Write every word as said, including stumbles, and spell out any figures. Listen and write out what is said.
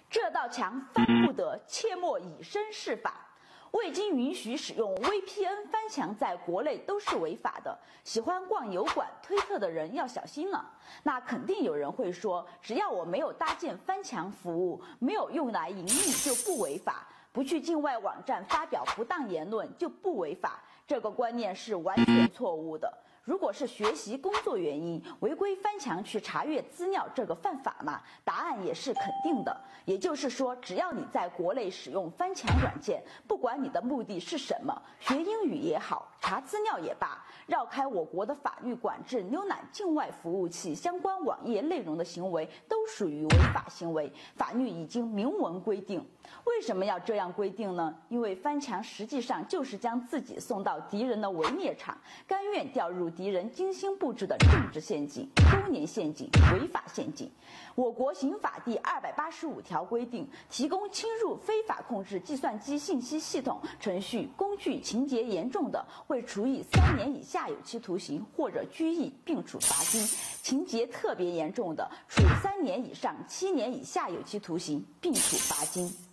这道墙翻不得，切莫以身试法。未经允许使用 V P N 翻墙，在国内都是违法的。喜欢逛油管、推特的人要小心了。那肯定有人会说，只要我没有搭建翻墙服务，没有用来盈利就不违法，不去境外网站发表不当言论就不违法。这个观念是完全错误的。如果是学习工作原因，违规翻墙去查阅资料，这个犯法吗？答案也是肯定的。也就是说，只要你在国内使用翻墙软件，不管你的目的是什么，学英语也好，查资料也罢，绕开我国的法律管制，浏览境外服务器相关网页内容的行为，都属于违法行为。法律已经明文规定。为什么要这样规定呢？因为翻墙实际上就是将自己送到敌人的围猎场，甘愿掉入敌人精心布置的政治陷阱、勾年陷阱、违法陷阱。我国刑法第二百八十五条规定，提供侵入非法控制计算机信息系统、程序、工具情节严重的，会处以三年以下有期徒刑或者拘役，并处罚金；情节特别严重的，处三年以上七年以下有期徒刑，并处罚金。